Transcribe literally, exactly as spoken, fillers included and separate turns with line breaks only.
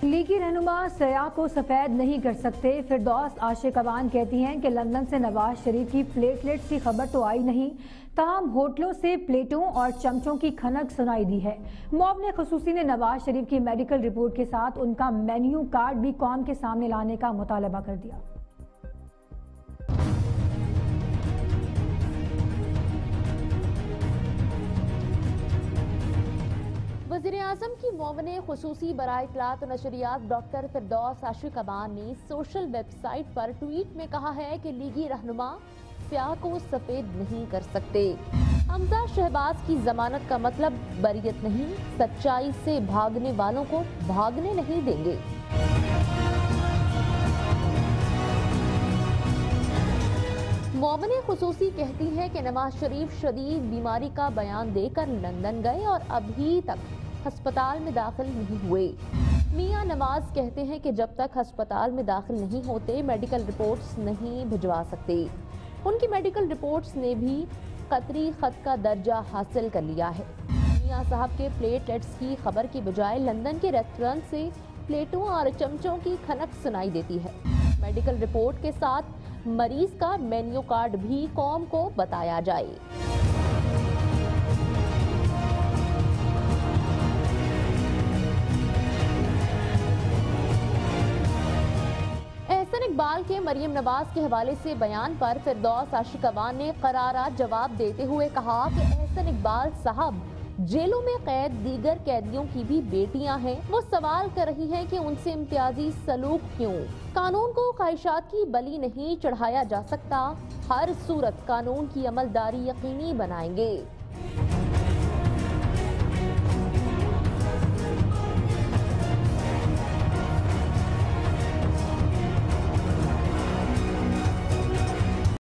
लीगी रहनुमा सयाह को सफेद नहीं कर सकते। फिरदौस आशिकवान कहती हैं कि लंदन से नवाज शरीफ की प्लेटलेट्स की खबर तो आई नहीं, ताहम होटलों से प्लेटों और चमचों की खनक सुनाई दी है। मुआविन खुसूसी ने नवाज शरीफ की मेडिकल रिपोर्ट के साथ उनका मेन्यू कार्ड भी कौम के सामने लाने का मुतालबा कर दिया।
वज़ीर-ए-आज़म की मुआविन खुसूसी बराए इत्तलात नशरियात डॉक्टर फिरदौस आशिकवान ने सोशल वेबसाइट पर ट्वीट में कहा है कि लीगी रहनुमा स्याह को सफेद नहीं कर सकते। हमजा शहबाज की जमानत का मतलब बरियत नहीं, सच्चाई से भागने वालों को भागने नहीं देंगे। मुआविन खुसूसी कहती है कि नवाज शरीफ शदीद बीमारी का बयान देकर लंदन गए और अभी तक अस्पताल में दाखिल नहीं हुए। मियां नवाज कहते हैं कि जब तक अस्पताल में दाखिल नहीं होते मेडिकल रिपोर्ट्स नहीं भिजवा सकते। उनकी मेडिकल रिपोर्ट्स ने भी कतरी खत का दर्जा हासिल कर लिया है। मियां साहब के प्लेटलेट्स की खबर की बजाय लंदन के रेस्टोरेंट से प्लेटों और चमचों की खनक सुनाई देती है। मेडिकल रिपोर्ट के साथ मरीज का मेन्यू कार्ड भी कौम को बताया जाए। एहसन इकबाल के मरियम नवाज के हवाले से बयान पर फिरदौस आशिकवान ने करारा जवाब देते हुए कहा कि एहसन इकबाल साहब जेलों में कैद दीगर कैदियों की भी बेटियां हैं। वो सवाल कर रही हैं कि उनसे इम्तियाजी सलूक क्यों। कानून को ख्वाहिशात की बलि नहीं चढ़ाया जा सकता। हर सूरत कानून की अमलदारी यकीनी बनाएंगे।